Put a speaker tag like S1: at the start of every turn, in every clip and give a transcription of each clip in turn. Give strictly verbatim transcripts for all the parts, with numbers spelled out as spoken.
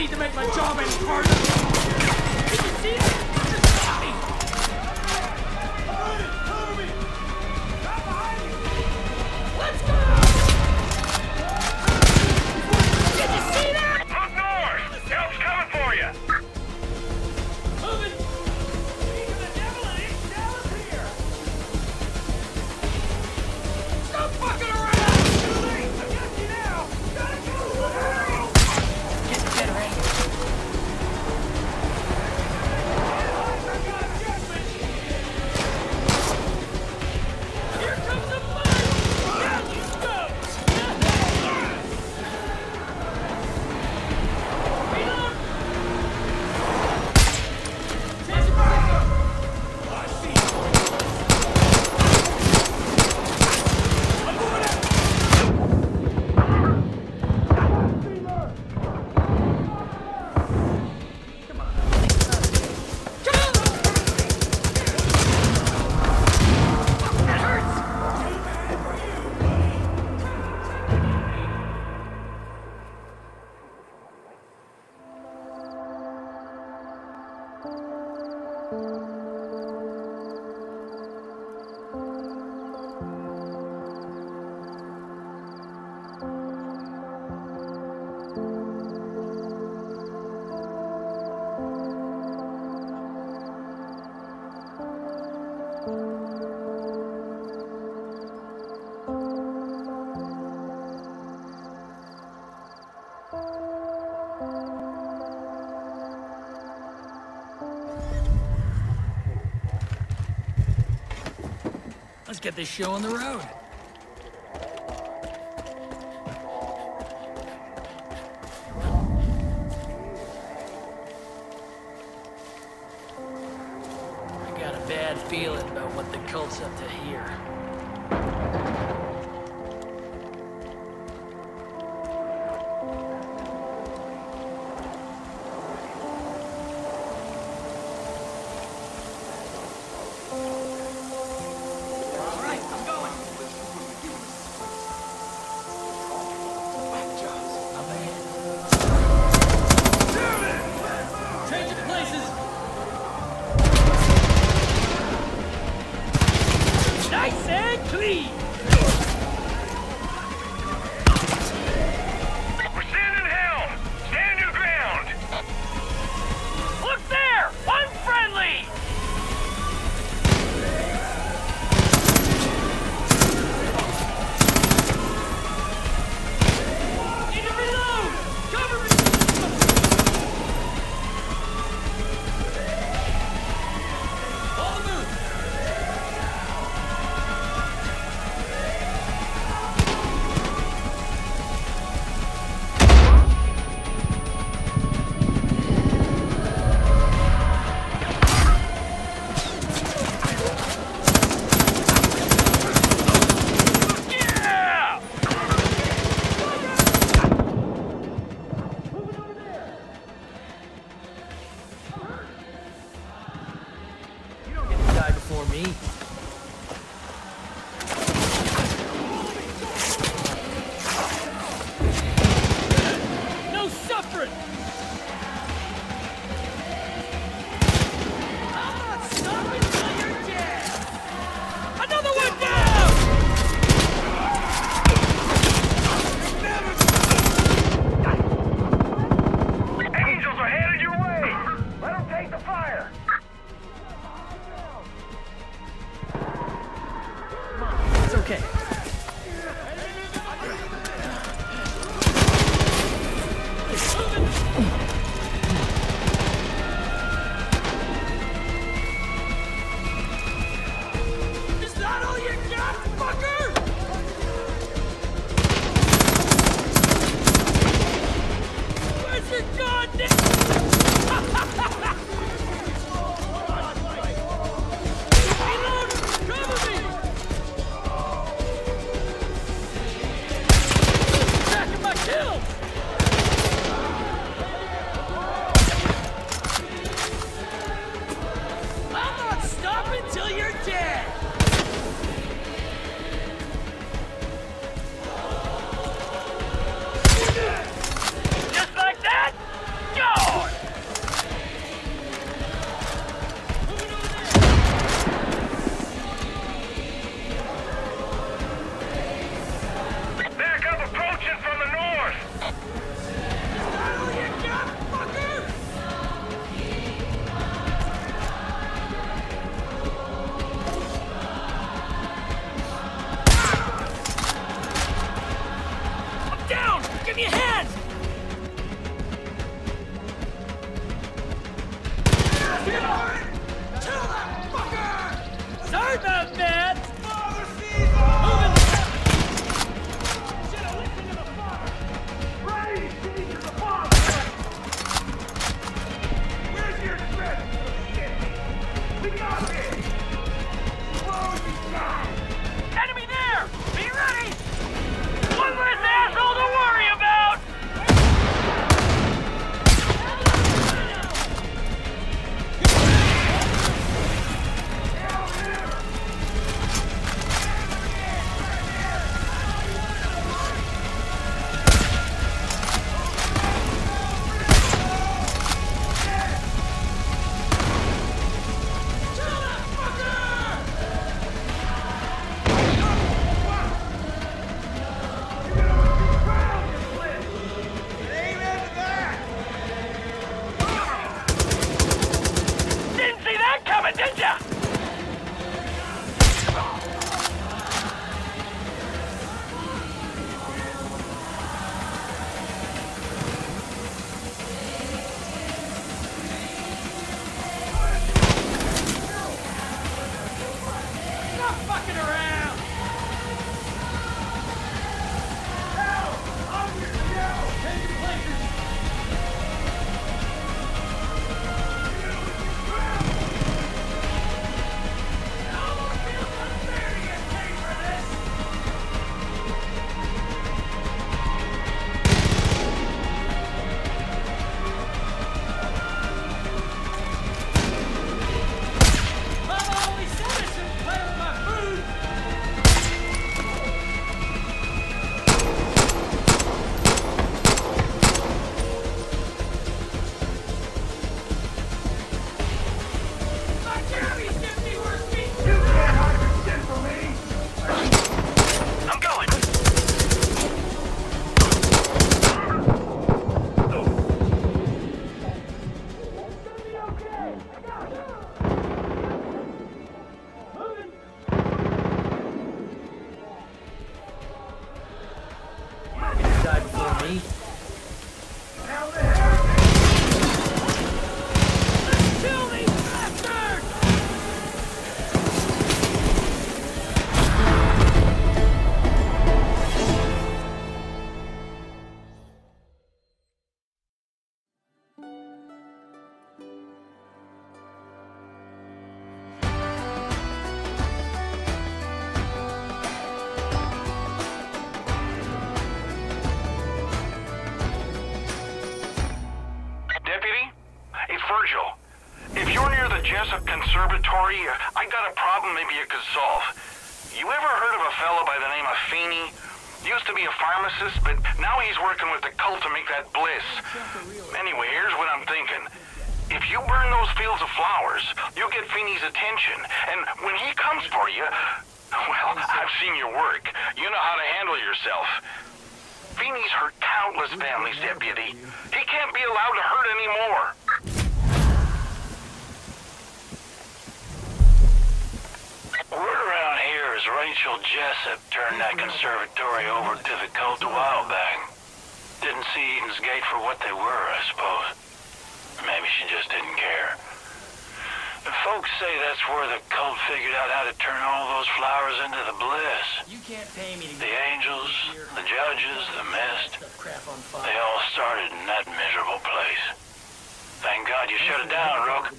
S1: need to make my job any harder. Did you see it? Let's go! Did you see that?
S2: Look north! Help's coming for you!
S1: Moving!
S2: Speak of the devil and it's Dallas here!
S1: Stop fucking around!
S2: Too late! I got you now! Gotta go! Hurry!
S1: Get the dead right. Here comes the fire! Down you go! Reload! Change your position!
S2: I see you! I'm moving out!
S1: Come on. Come on! That hurts! Let's get this show on the road. I got a bad feeling about what the cult's up to here.
S2: All right, I'm going! Whack jobs.
S1: Up ahead.
S2: Damn it!
S1: Changing places. Nice
S3: the Jessup Conservatory? I got a problem maybe you could solve. You ever heard of a fellow by the name of Feeney? Used to be a pharmacist, but now he's working with the cult to make that bliss. Anyway, here's what I'm thinking. If you burn those fields of flowers, you'll get Feeney's attention. And when he comes for you, well, I've seen your work. You know how to handle yourself. Feeney's hurt countless families, Deputy. He can't be allowed to hurt anymore. Word around here is Rachel Jessup turned that conservatory over to the cult a while back. Didn't see Eden's Gate for what they were, I suppose. Maybe she just didn't care. The folks say that's where the cult figured out how to turn all those flowers into the bliss.
S1: You can't pay me to
S3: The angels, the judges, the mist, they all started in that miserable place. Thank God you shut it down, Rook.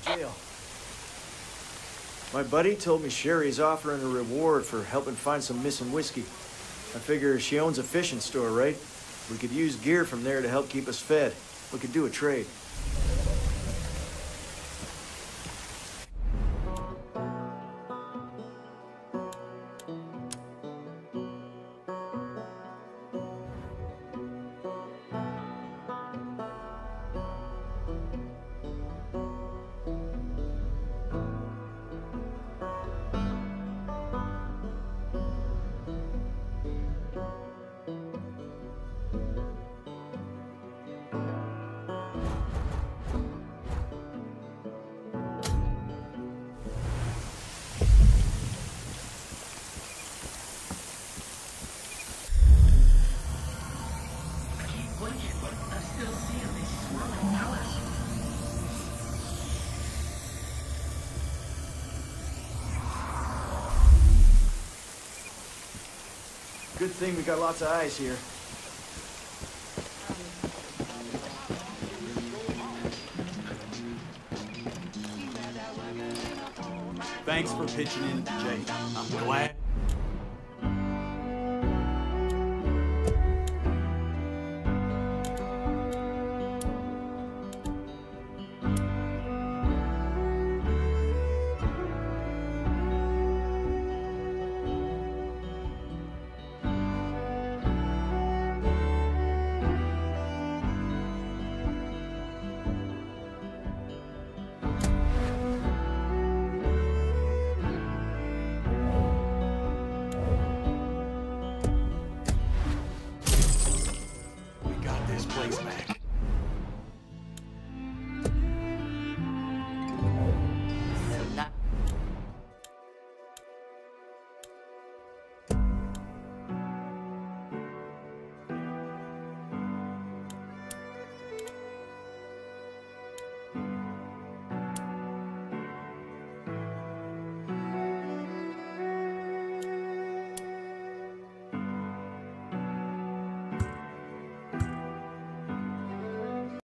S4: My buddy told me Sherry's offering a reward for helping find some missing whiskey. I figure she owns a fishing store, right? We could use gear from there to help keep us fed. We could do a trade. Good thing we got lots of eyes here.
S5: Thanks for pitching in, Jay. I'm glad. Place back.